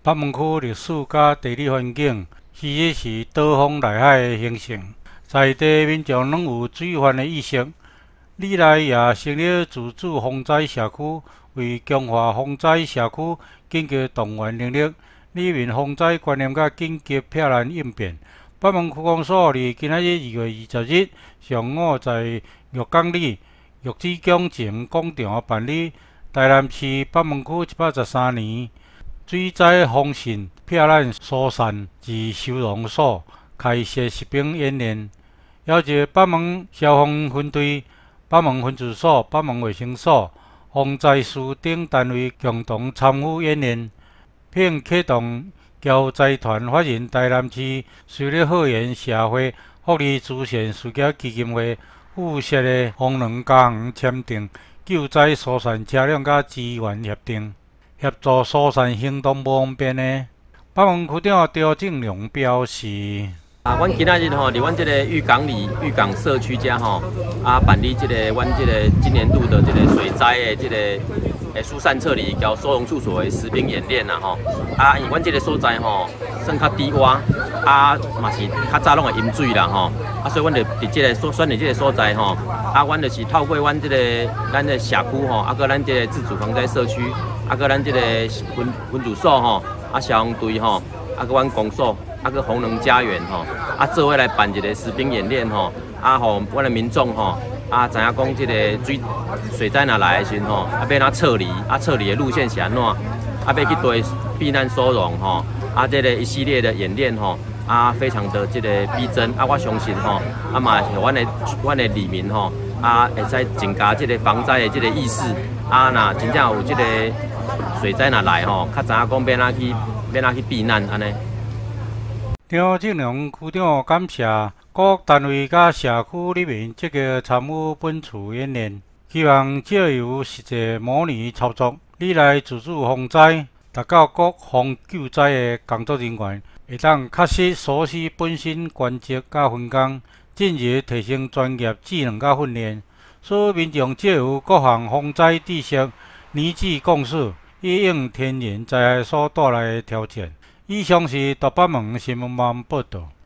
北门区历史甲地理环境其实是岛风内海的形成，在地民众拢有水患的意识。历来也成立自主防灾社区，为强化防灾社区紧急动员能力，里面防灾观念甲紧急避难应变。北门区公所伫今仔日2月20日上午在玉港里玉子宫前广场办理台南市北门区113年水灾防汛避难疏散及收容所开设实兵演练，邀集北门消防分队、北门分驻所、北门卫生所、防灾司等单位共同参与演练，并启动交灾团发现台南市水利河源社会福利支线事业基金会附设的风能家园签订救灾疏散车辆甲资源协定，协助疏散行动不方便的。北门区长赵正良表示。 阮今仔日伫阮这个玉港里玉港社区遮办理阮今年度的水灾的疏散撤离交收容处所的实兵演练因为阮这个所在算较低洼，嘛是较早拢会淹水啦所以阮就伫选择这个所在阮就是透过咱的社区搁咱这个自主防灾社区，搁咱这个分驻所消防队搁阮公所。搁红能家园做伙来办一个实兵演练互阮的民众知影讲水灾若来的时候要哪撤离，撤离的路线是安怎，要去对避难收容这个一系列的演练非常的逼真我相信嘛是阮的里民会使增加防灾的意识若真正有水灾若来较知影讲要哪去避难安尼。 张正良区长感谢各单位甲社区里面积极参与本次演练，希望借由实际模拟操作，历来自主防灾达到各防救灾的工作人员会当确实熟悉本身关节甲分工，进而提升专业技能甲训练，使民众借由各项防灾知识拟制共识，以应天然灾害所带来的挑战。以上是大北门新闻网报道。